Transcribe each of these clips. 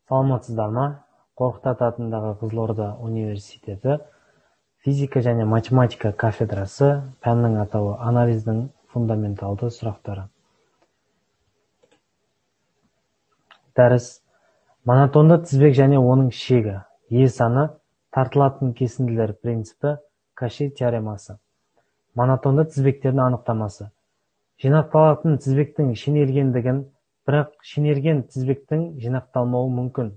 Саламатсыздар ма? Қорқыт Ата атындағы Қызылорда университеті физика және математика кафедрасы пәннің атауы анализдің фундаменталды сұрақтары. Дәріс монотонды тізбек және оның шегі, е саны, тартылатын кесінділер принципі, Каши теоремасы. Монотонды тізбектердің анықтамасы. Жинақталатын тізбектің шенелгендігін, бірақ шенелген тізбектің жинақталмауы мүмкін.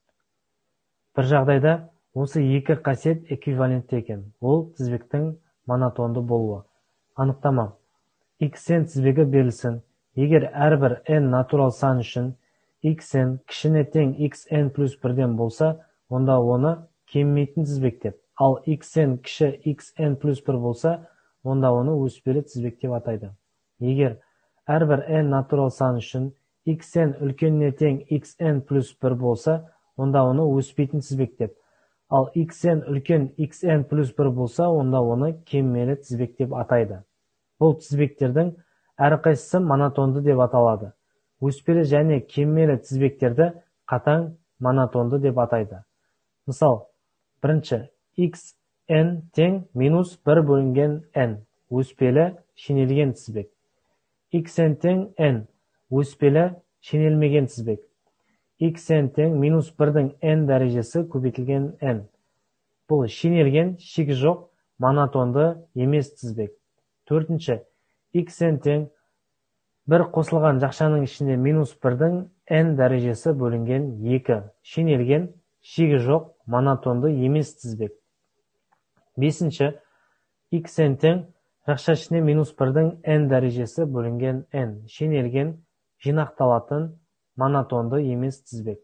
Бір жағдайда осы екі қасиет эквивалентті екен. Ол тізбектің монотонды болуы. Анықтама. xn тізбегі берілсін. Егер әрбір n натурал сан үшін xn кішіне тең xn плюс 1-ден болса, онда оны кемімейтін тізбек деп. Ал xn кіші xn плюс 1 болса, онда оны өспелі тізбек деп атайды. Егер әрбір n натурал сан үшін xn үлкеніне тең xn плюс 1 болса, онда оны өспейтін тізбек деп. Ал xn үлкен xn плюс 1 болса, онда оны кеммелі тізбек деп атайды. Бұл тізбектердің әрқайсысы монотонды деп аталады. Өспелі және кеммелі тізбектерді қатаң монотонды деп атайды. Мысал, бірінші, xn тең минус 1 бөлінген n, өспелі шенелген тізбек. xn тең n, өспелі шенелмеген тізбек. xn тең минус 1-дің n дәрежесі көбейтілген n. Бұл шенелген, шегі жоқ, монотонды емес тізбек. Төртінші, xn тең 1 қосылған жақшаның ішінде минус 1-дің n дәрежесі бөлінген 2. Шенелген, шегі жоқ, монотонды емес тізбек. Бесінші, xn тең жақша ішіне минус 1-дің n дәрежесі бөлінген n. Шенелген, жинақталатын, монотонды емес тізбек.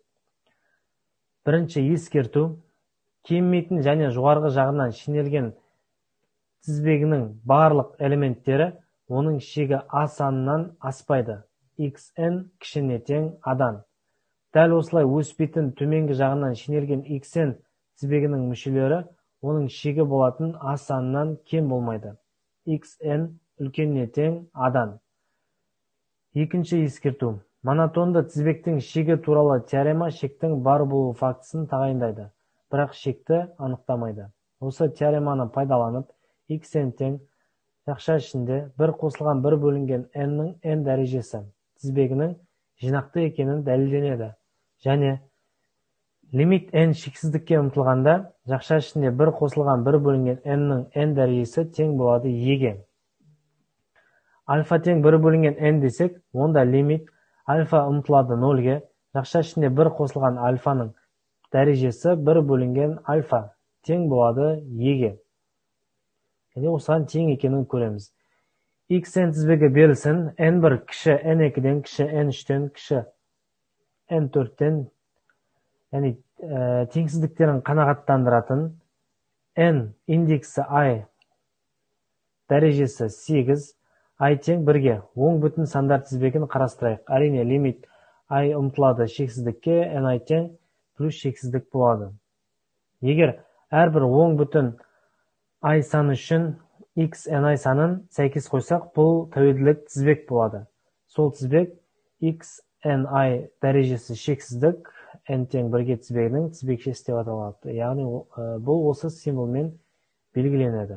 Бірінші ескерту. Кеммейтін және жоғарғы жағынан шенелген тізбегінің барлық элементтері оның шегі a санынан аспайды. xn кішіне тең адан. Дәл осылай өспейтін төменгі жағынан шенелген xn тізбегінің мүшелері оның шегі болатын a санынан кем болмайды. xn үлкеніне тең адан. Екінші ескерту. Монотонды тізбектің шегі туралы теорема шектің бар болу фактісін тағайындайды, бірақ шекті анықтамайды. Осы теореманы пайдаланып, xn тең жақша ішінде 1 қосылған 1 бөлінген n-ның n дәрежесі тізбегінің жинақты екенін дәлелденеді. Және лимит n шексіздікке ұмтылғанда, жақша ішінде 1 қосылған 1 бөлінген n-ның n дәрежесі тең болады еге. Альфа тең 1 бөлінген n десек, онда лимит альфа ұмтылады 0-ге, жақша ішінде 1 қосылған альфаның дәрежесі 1 бөлінген альфа тең болады еге. Және осыған тең екенін көреміз. xn тізбегі берілсін, n1 кіші n2-ден, кіші n3-тен, кіші n4-тен, яғни теңсіздіктерін қанағаттандыратын n индексі i дәрежесі 8, i тең 1-ге оң бүтін сандар тізбегін қарастырайық. Әрине, лимит i ұмтылады шексіздікке, ni тең плюс шексіздік болады. Егер әрбір оң бүтін i саны үшін x ni санын сәйкес қойсақ, бұл тәуелділік тізбек болады. Сол тізбек x ni дәрежесі шексіздік, n тең 1-ге тізбегінің тізбекшесі деп аталады. Яғни бұл осы символмен белгіленеді.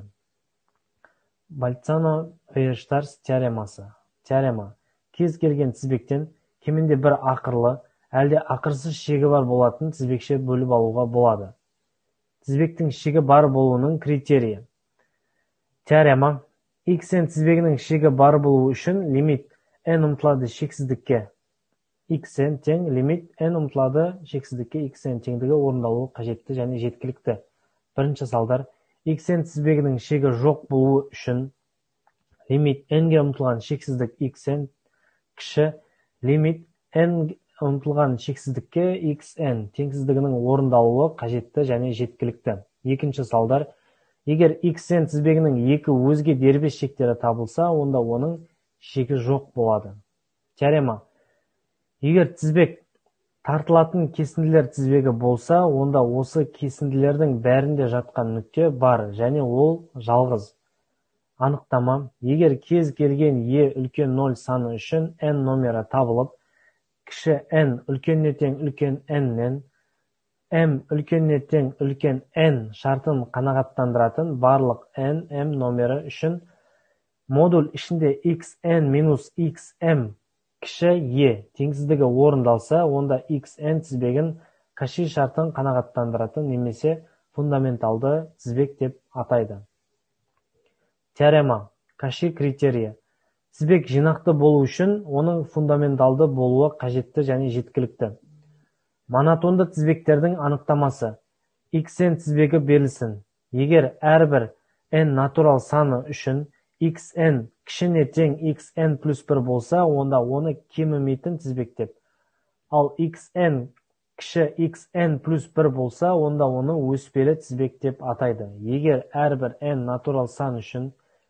Больцано-Вейерштарс теоремасы. Теорема. Кез келген тізбектен кемінде бір ақырлы, әлде ақырсыз шегі бар болатын тізбекше бөліп алуға болады. Тізбектің шегі бар болуының критерийі. Теорема. xn тізбегінің шегі бар болуы үшін лимит n ұмтылады шексіздікке. xn тең лимит n ұмтылады шексіздікке xn теңдігі орындалуы қажетті және жеткілікті. Бірінші салдар. xn тізбегінің шегі жоқ болуы үшін лимит n-ге ұмтылған шексіздік xn кіші лимит n ұмтылған шексіздікке xn теңсіздігінің орындалуы қажетті және жеткілікті. Екінші салдар. Егер xn тізбегінің екі өзге дербес шектері табылса, онда оның шегі жоқ болады. Теорема. Егер тізбек тартылатын кесінділер тізбегі болса, онда осы кесінділердің бәрінде жатқан нүкте бар, және ол жалғыз. Анықтама. Егер кез келген e үлкен 0 саны үшін n номері табылып, кіші n үлкеніне тең үлкен n-нен m үлкеніне тең үлкен n шартын қанағаттандыратын барлық n m номері үшін модуль ішінде xn минус xm кіші e теңсіздігі орындалса, онда xn тізбегін Каши шартын қанағаттандыратын немесе фундаменталды тізбек деп атайды. Теорема. Каши критерийі. Тізбек жинақты болу үшін оның фундаменталды болуы қажетті және жеткілікті. Монотонды тізбектердің анықтамасы. xn тізбегі берілсін. Егер әрбір n натурал саны үшін xn кішіне тең xn плюс 1 болса, онда оны кемімейтін тізбек деп. Ал xn кіші xn плюс 1 болса, онда оны өспелі тізбек деп атайды. Егер әрбір n натурал сан үшін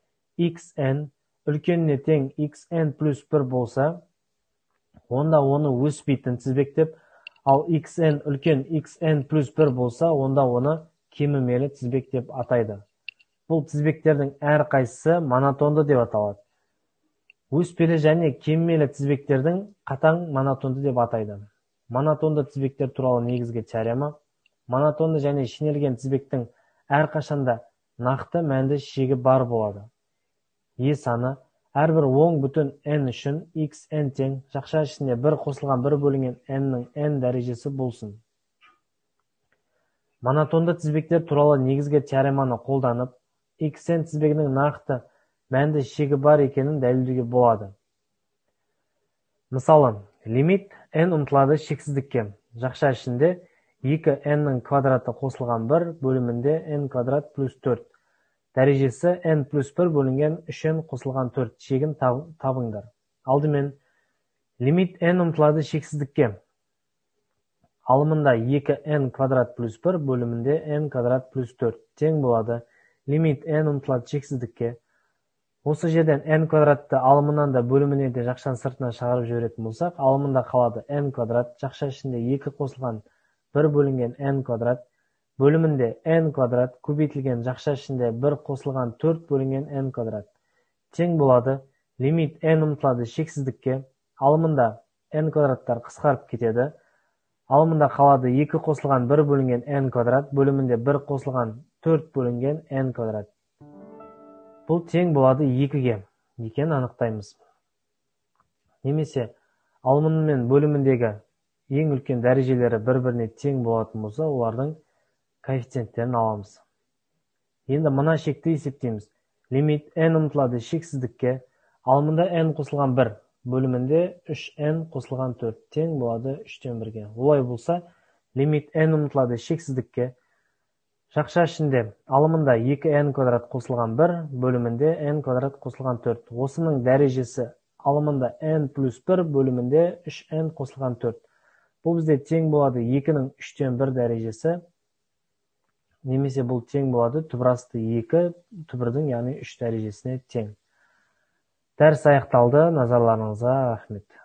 xn үлкеніне тең xn плюс 1 болса, онда оны өспейтін тізбек деп, ал xn үлкен xn плюс 1 болса, онда оны кемімелі тізбек деп атайды. Бұл тізбектердің әрқайсысы монотонды деп аталады. Өспелі және кемімелі тізбектердің қатаң монотонды деп атайды. Монотонды тізбектер туралы негізгі теорема. Монотонды және шинелген тізбектің әрқашанда нақты мәнді шегі бар болады. Е саны әрбір оң бүтін n үшін xn тең жақша ішінде бір қосылған бір бөлінген n-нің n дәрежесі болсын. Монотонды тізбектер туралы негізгі теореманы қолданып, xn тізбегінің нақты мәнді шегі бар екенін дәлелдеуге болады. Мысалы, лимит n ұмтылады шексіздікке. Жақша ішінде 2n-нің квадраты қосылған 1 бөлімінде n квадрат плюс 4. Дәрежесі n плюс 1 бөлінген 3n қосылған 4 шегін табыңдар. Алдымен, лимит n ұмтылады шексіздікке. Алымында 2n квадрат плюс 1 бөлімінде n квадрат плюс 4 тең болады. Лимит n ұмтылады шексіздікке. Осы жерден n квадратты алымынан да бөліміне де жақшан сыртына шығарып жіберетін болсақ, алымында қалады n квадрат, жақша ішінде 2 қосылған 1 бөлінген n квадрат, бөлімінде n квадрат көбейтілген жақша ішінде 1 қосылған 4 бөлінген n квадрат. Тең болады, лимит n ұмтылады шексіздікке, алымында n квадраттар қысқарып кетеді, алымында қалады 2 қосылған 1 бөлінген n квадрат, бөлімінде 1 қосылған 4 бөлінген n квадрат. Бұл тең болады 2-ге екенін анықтаймыз. Немесе алымы мен бөліміндегі ең үлкен дәрежелері бір-біріне тең болатын болса, олардың коэффициенттерін аламыз. Енді мына шекті есептейміз. Лимит n ұмтылады шексіздікке, алымында n қосылған 1, бөлімінде 3n қосылған 4 тең болады 3-тен 1-ге. Олай болса, лимит n ұмтылады шексіздікке, жақша ішінде алымында 2n квадрат қосылған 1, бөлімінде n квадрат қосылған 4. Осының дәрежесі алымында n плюс 1, бөлімінде 3n қосылған 4. Бұл бізде тең болады 2-нің 3-тен 1 дәрежесі, немесе бұл тең болады түбірасты 2 түбірдің, яғни 3 дәрежесіне тең. Дәріс аяқталды. Назарларыңызға рахмет.